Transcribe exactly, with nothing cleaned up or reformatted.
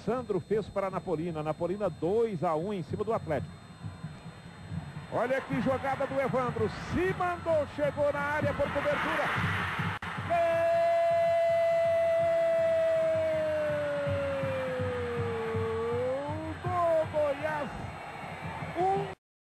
Sandro fez para a Napolina. Napolina dois a um em cima do Atlético. Olha que jogada do Evandro. Se mandou, chegou na área por cobertura.